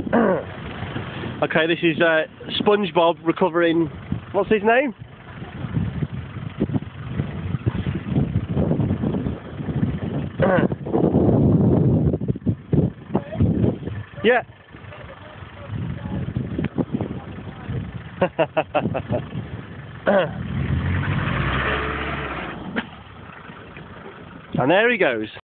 Okay, this is SpongeBob recovering. What's his name? Yeah. And there he goes.